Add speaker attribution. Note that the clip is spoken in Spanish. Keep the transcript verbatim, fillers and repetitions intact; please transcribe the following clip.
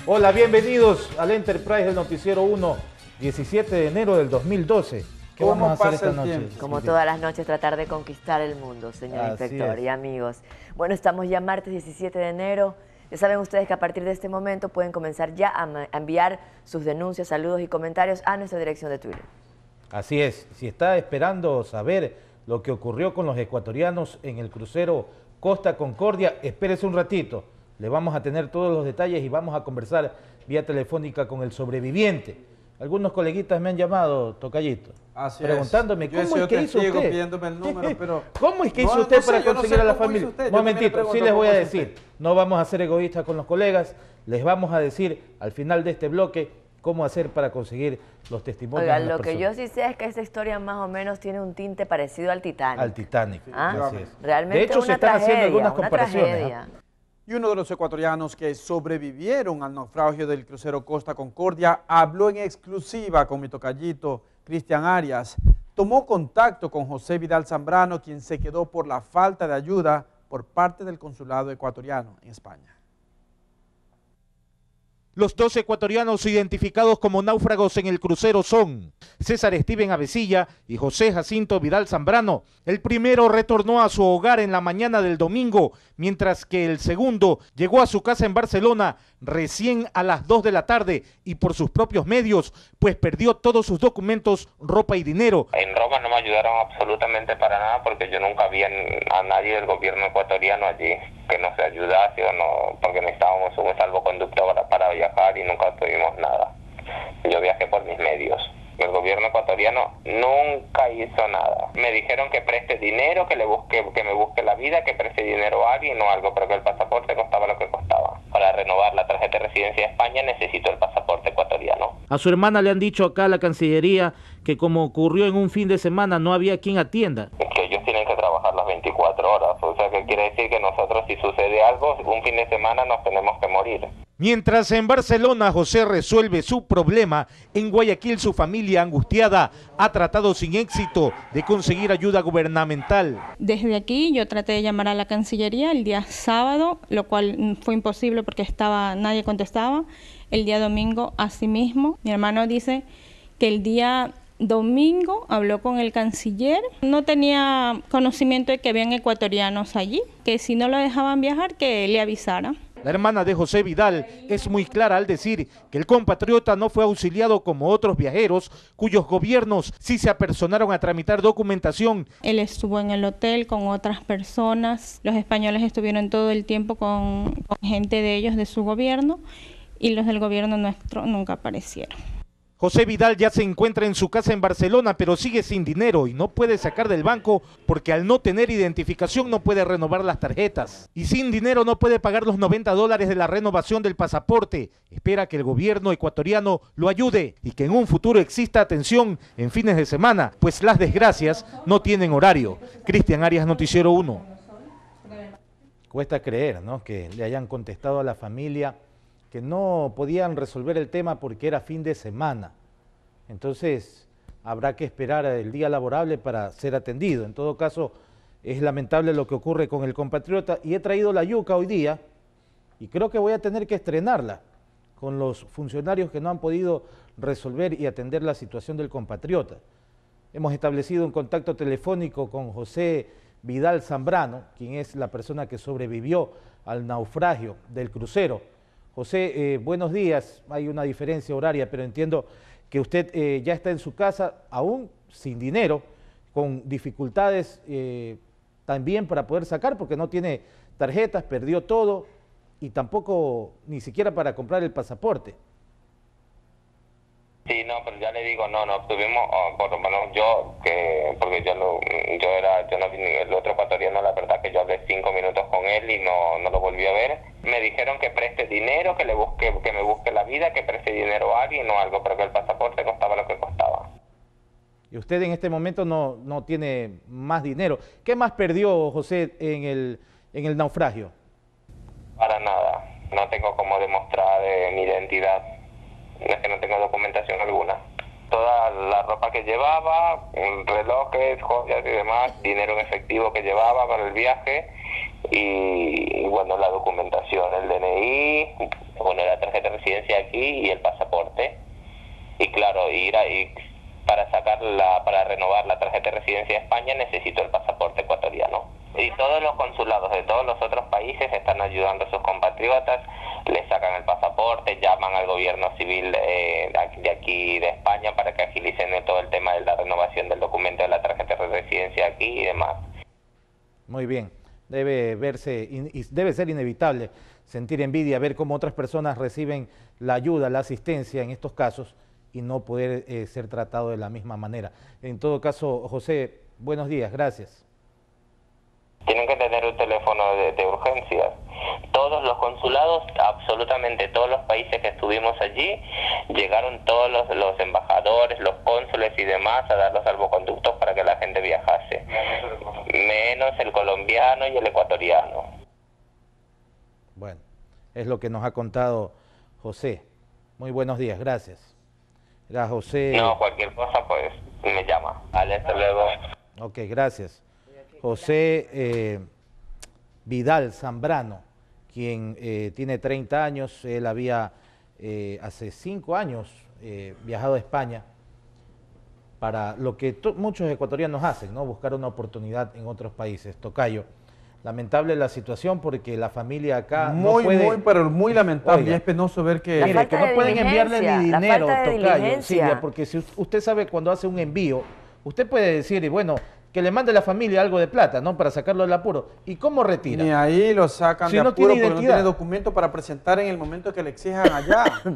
Speaker 1: Hola, bienvenidos al Enterprise del Noticiero uno, diecisiete de enero del dos mil doce. ¿Qué vamos a hacer esta noche?
Speaker 2: Como todas las noches, tratar de conquistar el mundo, señor
Speaker 1: Así
Speaker 2: inspector
Speaker 1: es.
Speaker 2: y amigos. Bueno, estamos ya martes diecisiete de enero. Ya saben ustedes que a partir de este momento pueden comenzar ya a enviar sus denuncias, saludos y comentarios a nuestra dirección de Twitter.
Speaker 1: Así es. Si está esperando saber lo que ocurrió con los ecuatorianos en el crucero Costa Concordia, espérese un ratito. Le vamos a tener todos los detalles y vamos a conversar vía telefónica con el sobreviviente. Algunos coleguitas me han llamado, tocallito,
Speaker 3: Así
Speaker 1: preguntándome
Speaker 3: es.
Speaker 1: cómo es que hizo usted.
Speaker 3: Pidiéndome el número, pero
Speaker 1: ¿Cómo es que hizo
Speaker 3: no,
Speaker 1: usted
Speaker 3: no sé,
Speaker 1: para
Speaker 3: yo no
Speaker 1: conseguir
Speaker 3: sé
Speaker 1: a la
Speaker 3: cómo
Speaker 1: familia?
Speaker 3: hizo usted.
Speaker 1: Un
Speaker 3: Yo también le
Speaker 1: momentito,
Speaker 3: pregunto
Speaker 1: sí les voy a
Speaker 3: cómo hizo
Speaker 1: decir.
Speaker 3: usted.
Speaker 1: No vamos a ser egoístas con los colegas. Les vamos a decir al final de este bloque cómo hacer para conseguir los testimonios
Speaker 2: Oiga,
Speaker 1: de las
Speaker 2: lo que
Speaker 1: personas.
Speaker 2: yo sí sé es que esta historia más o menos tiene un tinte parecido al Titanic.
Speaker 1: Al Titanic,
Speaker 2: ¿Ah?
Speaker 1: así es.
Speaker 2: Realmente
Speaker 1: De hecho,
Speaker 2: una
Speaker 1: se están
Speaker 2: tragedia,
Speaker 1: haciendo algunas
Speaker 2: una
Speaker 1: comparaciones.
Speaker 2: tragedia.
Speaker 1: ¿ah?
Speaker 3: Y uno de los ecuatorianos que sobrevivieron al naufragio del crucero Costa Concordia habló en exclusiva con mi tocallito Cristian Arias. Tomó contacto con José Vidal Zambrano, quien se quedó por la falta de ayuda por parte del consulado ecuatoriano en España.
Speaker 1: Los dos ecuatorianos identificados como náufragos en el crucero son César Steven Avesilla y José Jacinto Vidal Zambrano. El primero retornó a su hogar en la mañana del domingo, mientras que el segundo llegó a su casa en Barcelona recién a las dos de la tarde y por sus propios medios, pues perdió todos sus documentos, ropa y dinero.
Speaker 4: En Roma no me ayudaron absolutamente para nada porque yo nunca vi a nadie del gobierno ecuatoriano allí que nos ayudase o no, porque necesitábamos un salvoconducto para, para viajar y nunca tuvimos nada. Yo viajé por mis medios. El gobierno ecuatoriano nunca hizo nada. Me dijeron que preste dinero, que le busque, que me busque la vida, que preste dinero a alguien o algo, pero que el pasaporte costaba lo que costaba. Para renovar la tarjeta de residencia de España necesito el pasaporte ecuatoriano.
Speaker 1: A su hermana le han dicho acá a la Cancillería que como ocurrió en un fin de semana no había quien atienda.
Speaker 4: Que ellos tienen que trabajar las veinticuatro horas, o sea que quiere decir que nosotros si sucede algo, un fin de semana nos tenemos que morir.
Speaker 1: Mientras en Barcelona José resuelve su problema, en Guayaquil su familia angustiada ha tratado sin éxito de conseguir ayuda gubernamental.
Speaker 5: Desde aquí yo traté de llamar a la Cancillería el día sábado, lo cual fue imposible porque estaba, nadie contestaba. El día domingo asimismo. Mi hermano dice que el día domingo habló con el canciller, no tenía conocimiento de que habían ecuatorianos allí, que si no lo dejaban viajar que le avisara.
Speaker 1: La hermana de José Vidal es muy clara al decir que el compatriota no fue auxiliado como otros viajeros cuyos gobiernos sí se apersonaron a tramitar documentación.
Speaker 5: Él estuvo en el hotel con otras personas, los españoles estuvieron todo el tiempo con, con gente de ellos de su gobierno y los del gobierno nuestro nunca aparecieron.
Speaker 1: José Vidal ya se encuentra en su casa en Barcelona, pero sigue sin dinero y no puede sacar del banco porque al no tener identificación no puede renovar las tarjetas. Y sin dinero no puede pagar los noventa dólares de la renovación del pasaporte. Espera que el gobierno ecuatoriano lo ayude y que en un futuro exista atención en fines de semana, pues las desgracias no tienen horario. Cristian Arias, Noticiero uno. Cuesta creer, ¿no?, que le hayan contestado a la familia que no podían resolver el tema porque era fin de semana. Entonces, habrá que esperar el día laborable para ser atendido. En todo caso, es lamentable lo que ocurre con el compatriota y he traído la yuca hoy día y creo que voy a tener que estrenarla con los funcionarios que no han podido resolver y atender la situación del compatriota. Hemos establecido un contacto telefónico con José Vidal Zambrano, quien es la persona que sobrevivió al naufragio del crucero. José, eh, buenos días. Hay una diferencia horaria, pero entiendo que usted eh, ya está en su casa, aún sin dinero, con dificultades eh, también para poder sacar, porque no tiene tarjetas, perdió todo y tampoco ni siquiera para comprar el pasaporte.
Speaker 4: Sí, no, pero ya le digo, no, no, tuvimos, oh, por lo menos yo, que porque yo lo, yo era, yo no vi el otro ecuatoriano, la verdad que yo hablé cinco minutos con él y no, no lo volví a ver. Me dijeron que preste dinero, que le busque, que me busque la vida, que preste dinero a alguien o algo, pero que el pasaporte costaba lo que costaba.
Speaker 1: Y usted en este momento no, no tiene más dinero. ¿Qué más perdió, José, en el, en el naufragio?
Speaker 4: Para nada, no tengo cómo demostrar eh, mi identidad. Es que no tengo documentación alguna. Toda la ropa que llevaba, relojes, joyas y demás, dinero en efectivo que llevaba para el viaje y, y bueno, la documentación, el D N I, bueno, la tarjeta de residencia residencia aquí y el pasaporte. Y claro, ir a, y para sacar la, para renovar la tarjeta de residencia de España necesito el pasaporte ecuatoriano. Y todos los consulados de todos los otros países están ayudando a sus compatriotas, les sacan el pasaporte, llaman al gobierno civil de, de aquí de España para que agilicen todo el tema de la renovación del documento de la tarjeta de residencia aquí y demás.
Speaker 1: Muy bien, debe verse y debe ser inevitable sentir envidia, ver cómo otras personas reciben la ayuda, la asistencia en estos casos y no poder eh, ser tratado de la misma manera. En todo caso, José, buenos días, gracias.
Speaker 4: Tienen que tener un teléfono de, de urgencias. Todos los consulados, absolutamente todos los países que estuvimos allí, llegaron todos los, los embajadores, los cónsules y demás a dar los salvoconductos para que la gente viajase. Menos el colombiano y el ecuatoriano.
Speaker 1: Bueno, es lo que nos ha contado José. Muy buenos días, gracias. Era José...
Speaker 4: No, cualquier cosa pues me llama. Vale, hasta luego.
Speaker 1: Ok, gracias. José eh, Vidal Zambrano, quien eh, tiene treinta años, él había eh, hace cinco años eh, viajado a España para lo que muchos ecuatorianos hacen, ¿no? Buscar una oportunidad en otros países. Tocayo, lamentable la situación porque la familia acá
Speaker 3: muy,
Speaker 1: no puede...
Speaker 3: Muy, pero muy lamentable.
Speaker 1: Oiga,
Speaker 3: y es penoso ver que...
Speaker 1: Mire, que no
Speaker 2: de
Speaker 1: pueden enviarle ni dinero, Tocayo, Silvia, porque si usted sabe cuando hace un envío, usted puede decir, bueno, que le mande a la familia algo de plata, ¿no? Para sacarlo del apuro. ¿Y cómo retira?
Speaker 3: Ni ahí lo sacan
Speaker 1: Si
Speaker 3: de
Speaker 1: no
Speaker 3: apuro
Speaker 1: tiene
Speaker 3: porque no
Speaker 1: identidad.
Speaker 3: tiene documento para presentar en el momento que le exijan allá.